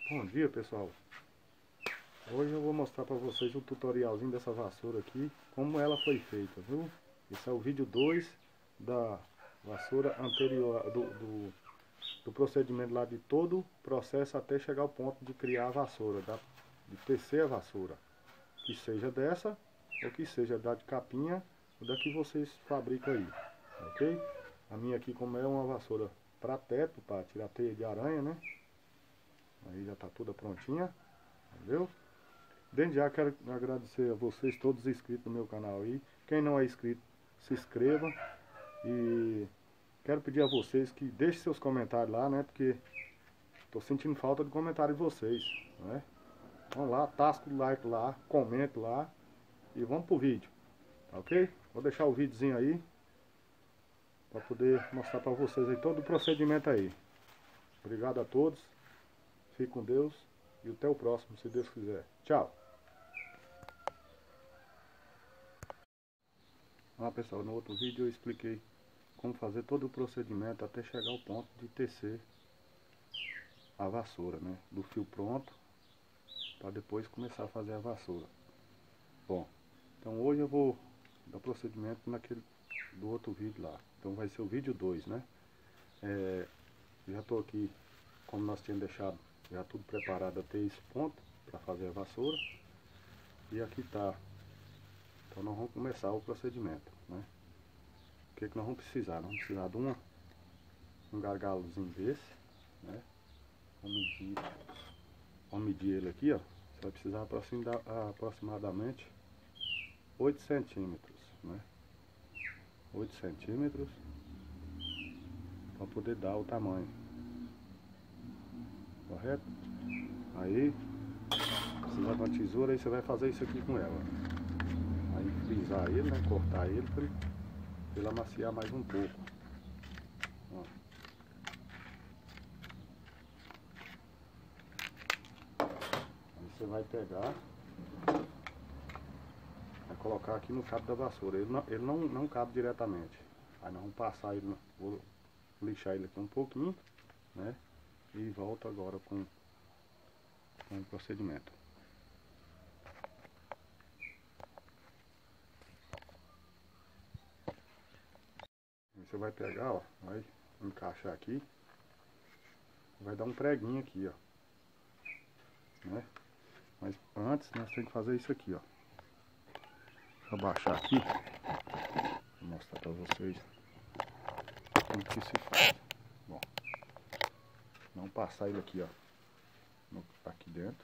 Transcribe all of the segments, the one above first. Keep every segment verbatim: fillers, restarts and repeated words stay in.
Bom dia, pessoal. Hoje eu vou mostrar para vocês o tutorialzinho dessa vassoura aqui, como ela foi feita, viu? Esse é o vídeo dois da vassoura anterior, do, do, do procedimento lá de todo o processo até chegar ao ponto de criar a vassoura, da, de tecer a vassoura, que seja dessa ou que seja da de capinha ou da que vocês fabricam aí, ok? A minha aqui, como é uma vassoura para teto, para tirar teia de aranha, né? Aí já tá toda prontinha, entendeu? Desde já quero agradecer a vocês todos inscritos no meu canal aí. Quem não é inscrito, se inscreva. E quero pedir a vocês que deixem seus comentários lá, né? Porque tô sentindo falta de comentário de vocês, né? Vamos lá, tasca o like lá, comente lá e vamos pro vídeo, tá ok? Vou deixar o videozinho aí para poder mostrar para vocês aí todo o procedimento aí. Obrigado a todos. Fique com Deus e até o próximo, se Deus quiser. Tchau! Ah, pessoal, no outro vídeo eu expliquei como fazer todo o procedimento até chegar ao ponto de tecer a vassoura, né? Do fio pronto, para depois começar a fazer a vassoura. Bom, então hoje eu vou dar procedimento naquele do outro vídeo lá. Então vai ser o vídeo dois, né? É, já estou aqui, como nós tínhamos deixado já tudo preparado até esse ponto para fazer a vassoura. E aqui tá. Então nós vamos começar o procedimento, né? O que que nós vamos precisar? Nós vamos precisar de uma, um gargalozinho desse, né? Vamos medir, vamos medir ele aqui, ó. Você vai precisar aproximar, aproximadamente oito centímetros, né? oito centímetros para poder dar o tamanho. Correto? Aí, você vai com a tesoura e você vai fazer isso aqui com ela. Aí frisar ele, né? Cortar ele para ele amaciar mais um pouco. Ó. Aí você vai pegar, vai colocar aqui no cabo da vassoura. Ele não, ele não, não cabe diretamente. Aí nós vamos passar ele, vou lixar ele aqui um pouquinho, né? E volto agora com, com o procedimento. Você vai pegar, ó, vai encaixar aqui, vai dar um preguinho aqui, ó, né? Mas antes nós temos que fazer isso aqui, ó. Deixa eu abaixar aqui, vou mostrar pra vocês como que se faz. Bom, vamos passar ele aqui, ó, no, aqui dentro.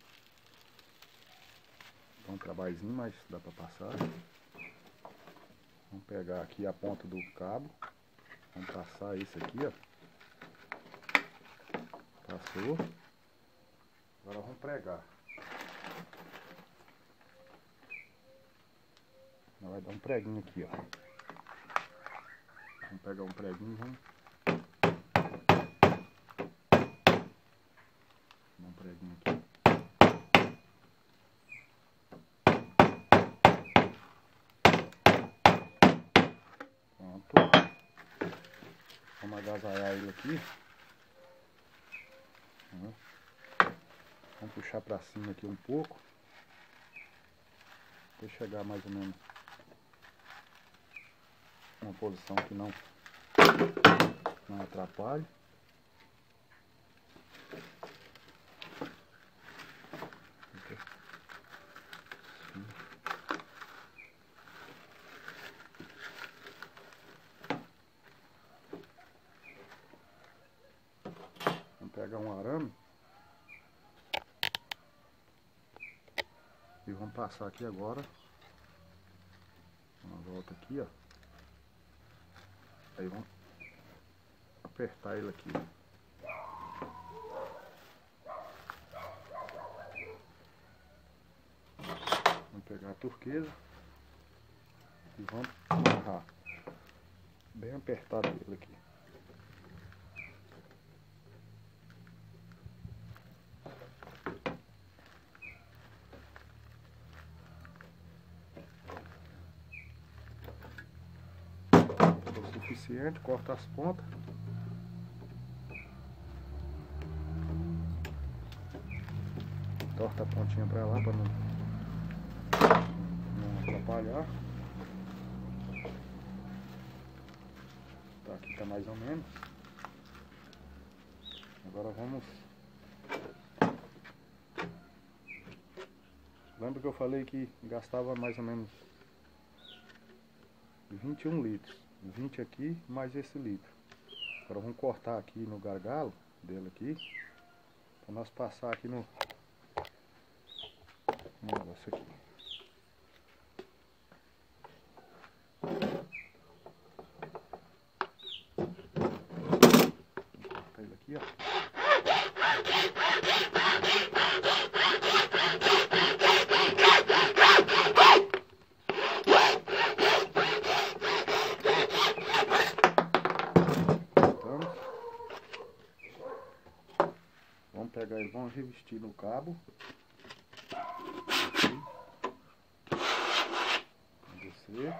Dá um trabalhinho, mas dá pra passar. Vamos pegar aqui a ponta do cabo. Vamos passar isso aqui, ó. Passou. Agora vamos pregar. Vai dar um preguinho aqui, ó. Vamos pegar um preguinho e vamos... Dar um preguinho aqui. Vamos agasalhar ele aqui. Vamos puxar pra cima aqui um pouco. Até chegar mais ou menos uma posição que não, não atrapalhe. Pegar um arame e vamos passar aqui agora uma volta aqui, ó. Aí vamos apertar ele aqui. Vamos pegar a turquesa e vamos amarrar bem apertado ele aqui. Suficiente, corta as pontas. Torta a pontinha pra lá pra não, não atrapalhar. Tá, aqui tá mais ou menos. Agora vamos... Lembra que eu falei que gastava mais ou menos vinte e um litros. vinte aqui mais esse litro. Agora vamos cortar aqui no gargalo dele aqui. Para nós passar aqui no, no negócio aqui. Vou cortar ele aqui, ó. Vamos pegar ele, vamos revestir no cabo. Aqui. Vamos descer.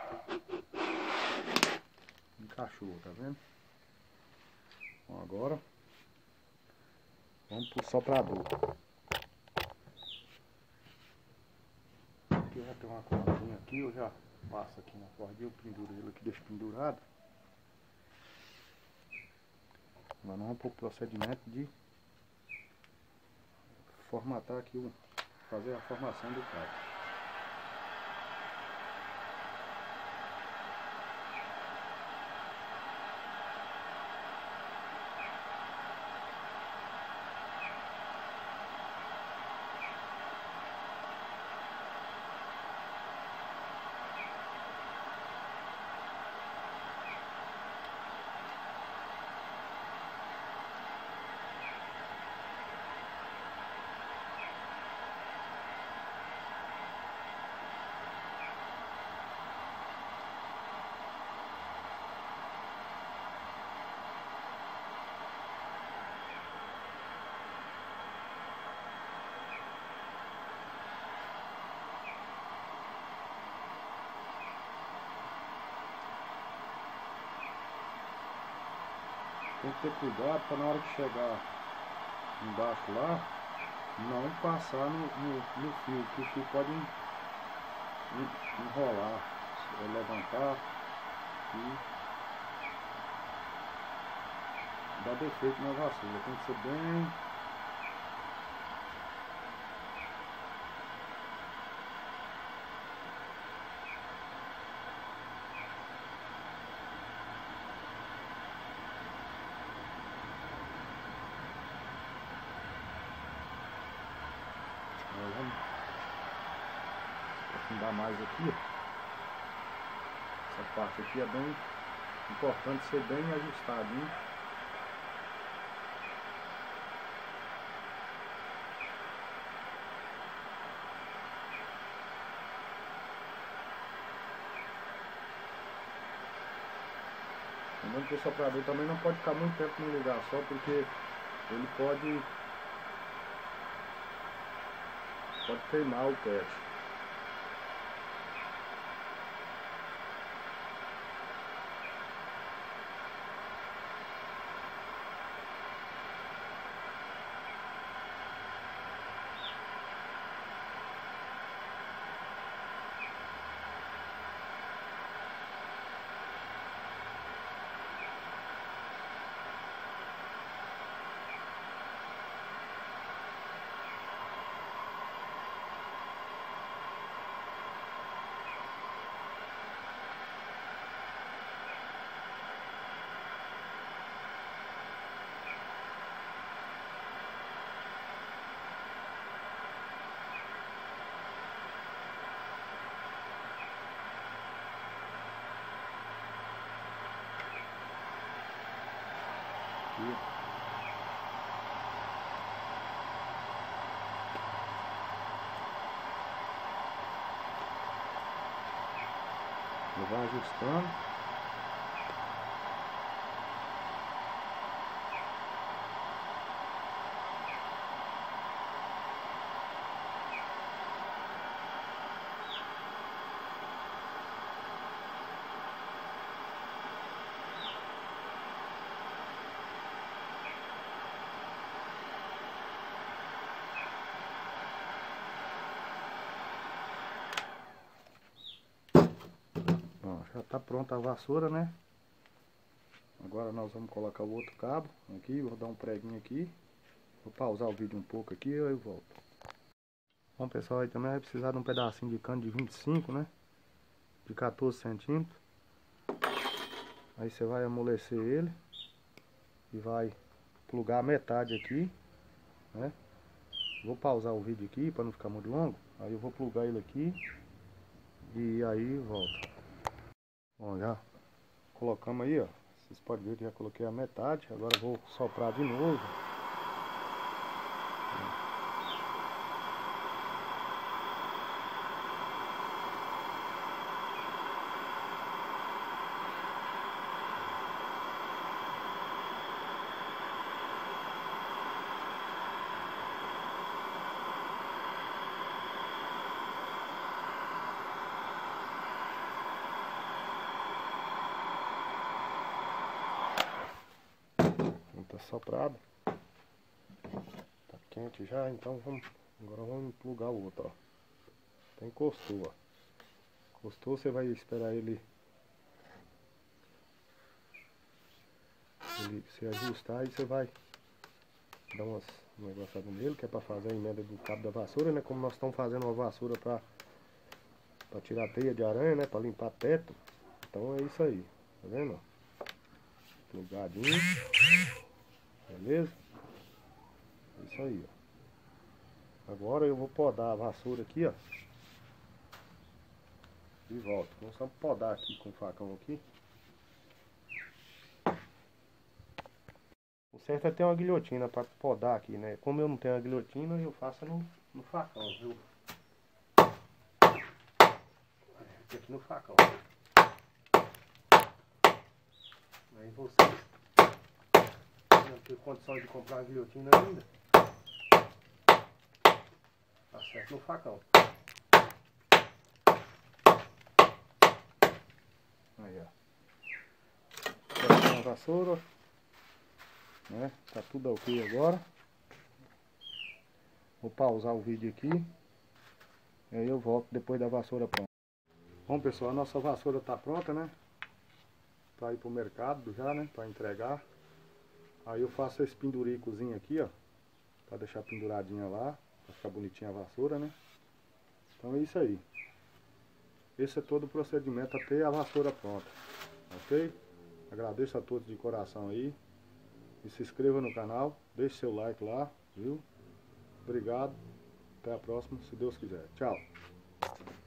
Encaixou, tá vendo? Bom, agora vamos pro soprador. Aqui já tem uma cordinha aqui, eu já passo aqui na cordinha, eu penduro ele aqui, deixo pendurado. Agora nós vamos pro procedimento de formatar aqui, o, fazer a formação do cabo. Tem que ter cuidado para na hora que chegar embaixo lá, não passar no, no, no fio, que o fio pode enrolar, levantar e dar defeito na vassoura. Tem que ser bem... Nós vamos aprofundar mais aqui. Essa parte aqui é bem importante ser bem ajustadinho. Lembrando que o soprador também não pode ficar muito tempo no lugar só, porque ele pode pode queimar o pet. Aqui. Ele vai ajustando. já tá pronta a vassoura, né? Agora nós vamos colocar o outro cabo aqui, vou dar um preguinho aqui. Vou pausar o vídeo um pouco aqui e eu volto. Bom pessoal, aí também vai precisar de um pedacinho de cano de vinte e cinco, né? De quatorze centímetros. Aí você vai amolecer ele e vai plugar a metade aqui, né? Vou pausar o vídeo aqui para não ficar muito longo. Aí eu vou plugar ele aqui e aí volto. Bom, já colocamos aí, ó. Vocês podem ver que já coloquei a metade. Agora eu vou soprar de novo. Tá soprado, tá quente já, então vamos, agora vamos plugar o outro, ó. Tá encostou, ó. Encostou, você vai esperar ele, ele se ajustar e você vai dar umas um negócio nele, que é pra fazer a emenda do cabo da vassoura, né? Como nós estamos fazendo uma vassoura pra, pra tirar teia de aranha, né? Pra limpar teto. Então é isso aí, tá vendo? Plugadinho. Beleza? Isso aí, ó. Agora eu vou podar a vassoura aqui, ó. E volto. Vamos só podar aqui com o facão aqui. O certo é ter uma guilhotina para podar aqui, né? Como eu não tenho a guilhotina, eu faço no, no facão, viu? Aqui no facão. Aí vocês não tem condição de comprar a guilhotina ainda, tá certo no facão. Aí, ó. Colocando a vassoura, né? Tá tudo ok agora. Vou pausar o vídeo aqui. E aí eu volto depois da vassoura pronta. Bom pessoal, a nossa vassoura tá pronta, né? Pra ir pro mercado já, né? Pra entregar. Aí eu faço esse penduricozinho aqui, ó. Pra deixar penduradinha lá. Pra ficar bonitinha a vassoura, né? Então é isso aí. Esse é todo o procedimento até a vassoura pronta. Ok? Agradeço a todos de coração aí. E se inscreva no canal. Deixe seu like lá, viu? Obrigado. Até a próxima, se Deus quiser. Tchau.